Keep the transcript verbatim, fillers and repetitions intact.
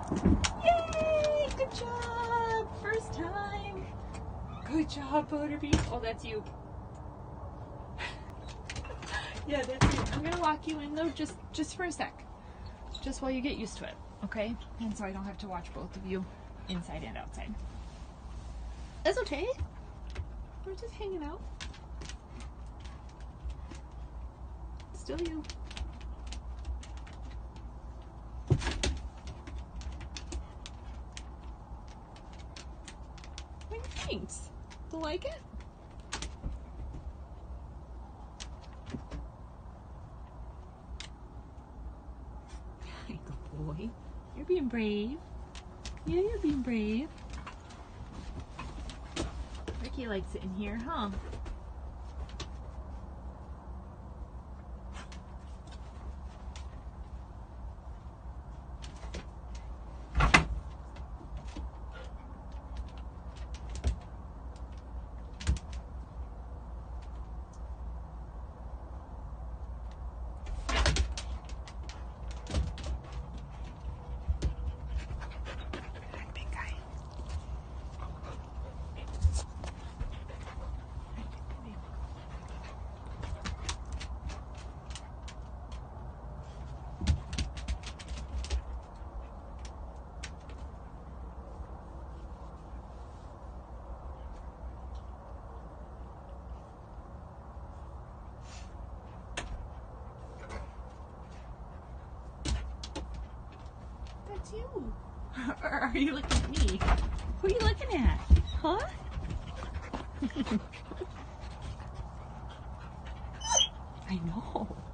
Yay! Good job! First time. Good job, Butterbean. Oh, that's you. Yeah, that's you. I'm gonna lock you in though, just just for a sec. Just while you get used to it, okay? And so I don't have to watch both of you inside and outside. That's okay. We're just hanging out. Still you. Thanks. Do you like it? Good boy. You're being brave. Yeah, you're being brave. Ricky likes it in here, huh? That's you. Or are you looking at me? Who are you looking at? Huh? I know.